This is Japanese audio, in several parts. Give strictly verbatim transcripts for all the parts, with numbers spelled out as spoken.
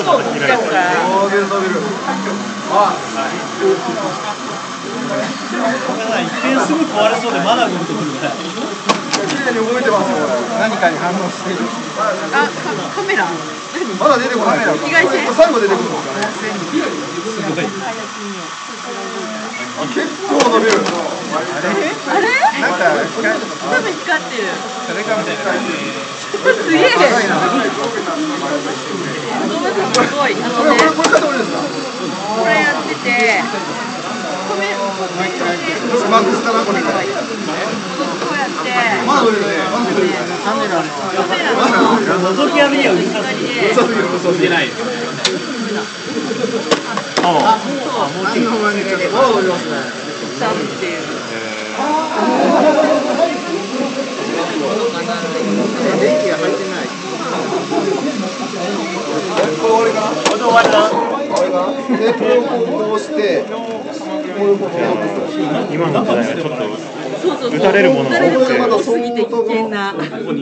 とまた開いて。 伸びる伸びる。あ。 一見すぐ壊れそうでまだ動くとくるね。 綺麗に動いてますよ。何かに反応している。 あ、カメラ。 まだ出てこない。 紫外線。 最後出てくるんですかね。 すごい。 あ、結構伸びる。 あれ？あれ？ なんか多分光ってる。 それかもしれない。 すげえ。すごい。あのね。 これこれ買ってもいいですか？ これやってて。米スマックスかなこれ。こうやって。まだ伸びるね。まだ伸びるね。カメラの。 カメラの。 覗き網にはうるさすぎる。うるさすぎる。うるさすぎない。ああ、 そう。 あんな前にまだ伸びますね。 ダムっていう。 電気が入ってない。これ終わりかな？これで終わりだ。終わりかな？で、これをこうして、 今の時代はちょっとそうそうそう。 打たれるものが多くて。 多すぎて危険な。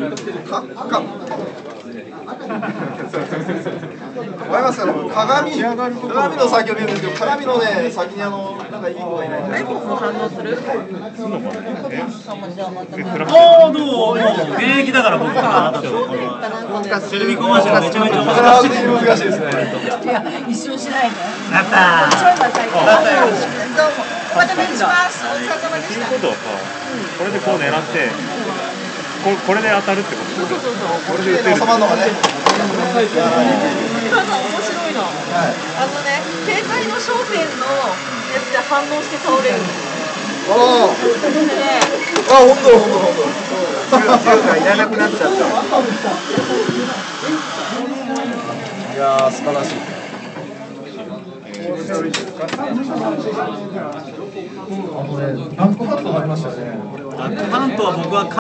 わかりますかね、鏡、鏡の先を見るんですけど、鏡のね、先にあの、なんかいい子がいないんですよ。 も反応する？ すんのかな。 おーどうも現役だから僕かなってテレビコマーシャルめちゃめちゃ面白い。 難しいですね。 いや、一生しないで。 やったー。 またお願いします。お疲れ様でした。 ということはさ、これでこう狙ってここれで当たるってこと？ そうそうそう。 これで収まるのがね。 今の面白いの。あのね、携帯の焦点のやつで反応して倒れる。 ああ。あ、本当本当本当。銃がいらなくなっちゃった。いやー、素晴らしい。あのね、バックハンドがありましたね。 バックハンドは僕は